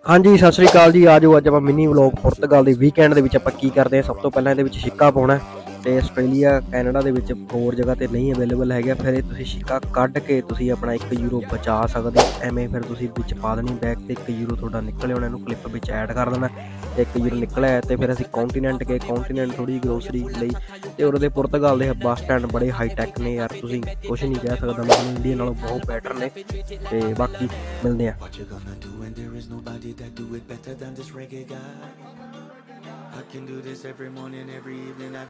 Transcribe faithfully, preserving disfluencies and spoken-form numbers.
हाँ जी, सत श्री अकाल जी। आ जाओ अज आप मिनी व्लॉग पुर्तगाल के वीकेंड के आप की करते हैं। सब तो पहले ये सिक्का पाना तो आस्ट्रेलिया कैनेडा के होर जगह तो नहीं अवेलेबल है। फिर तुम सिक्का कढ़ के तुम अपना एक यूरो बचा सकते हो। एवें फिर तुम पा देनी बैग तो एक यूरो थोड़ा निकल आना, इन्हू क्लिप में ऐड कर देना। एक यूरो निकलिया है तो फिर असी कॉन्टीनेंट गए, कॉन्टीनेंट थोड़ी ग्रोसरी ली तो उहदे पुर्तगाल के बस स्टैंड बड़े हाईटैक ने यार, तुम कुछ नहीं कह सकता। मतलब इंडिया नालों बहुत बैटर ने। तो बाकी मिलते हैं। That do it better than this reggae guy. I can do this every morning, every evening. I